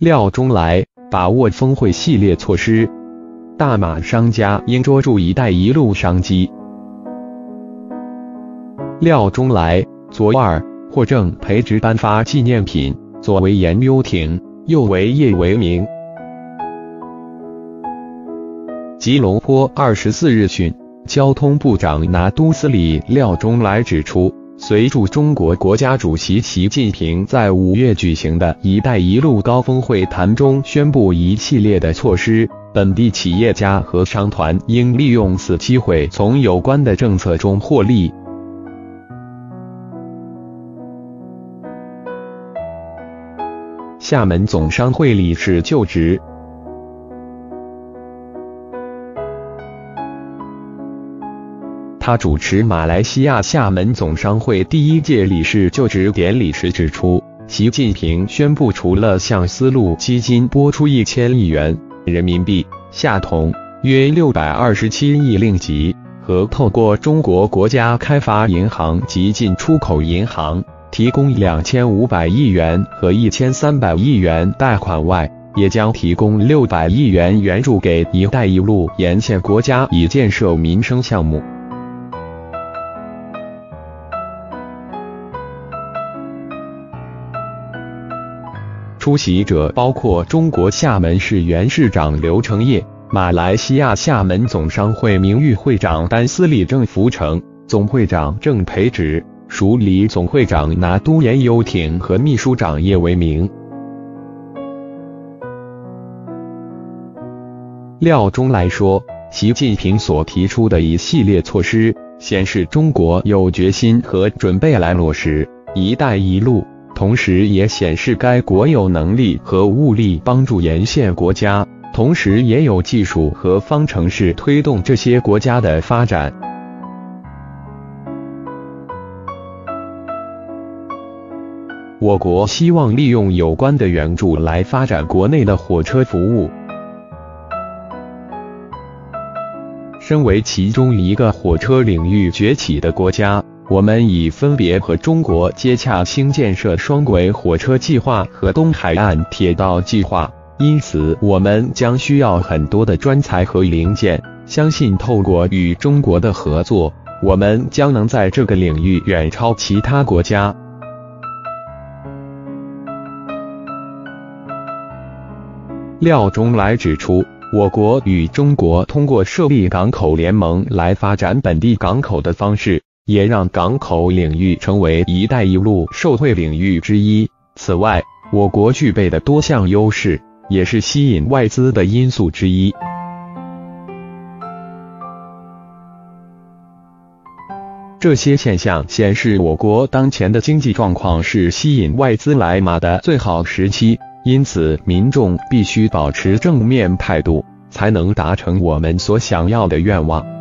廖中来把握峰会系列措施，大马商家应捉住“一带一路”商机。廖中来左耳获正培植颁发纪念品，左为颜幽亭，右为叶为明。吉隆坡24日讯，交通部长拿督斯里廖中来指出，随着中国国家主席习近平在5月举行的“一带一路”高峰会谈中宣布一系列的措施，本地企业家和商团应利用此机会从有关的政策中获利。厦门总商会理事就职。他主持马来西亚厦门总商会第1届理事就职典礼时指出，习近平宣布除了向丝路基金拨出1000亿元人民币（下同约627亿令吉）和透过中国国家开发银行及进出口银行提供2500亿元和1300亿元贷款外，也将提供600亿元援助给“一带一路”沿线国家以建设民生项目。出席者包括中国厦门市原市长刘成业、马来西亚厦门总商会名誉会长丹斯里郑福成、总会长郑培植、署理总会长拿督颜幽亭和秘书长叶为明。廖中来说，习近平所提出的一系列措施，显示中国有决心和准备来落实“一带一路”。同时也显示该国有能力和物力帮助沿线国家，同时也有技术和方程式推动这些国家的发展。我国希望利用有关的援助来发展国内的火车服务。身为其中一个火车领域崛起的国家，我们已分别和中国接洽新建设双轨火车计划和东海岸铁道计划，因此我们将需要很多的专才和零件。相信透过与中国的合作，我们将能在这个领域远超其他国家。廖中来指出，我国与中国通过设立港口联盟来发展本地港口的方式，也让港口领域成为“一带一路”受惠领域之一。此外，我国具备的多项优势，也是吸引外资的因素之一。这些现象显示，我国当前的经济状况是吸引外资来马的最好时期，因此民众必须保持正面态度，才能达成我们所想要的愿望。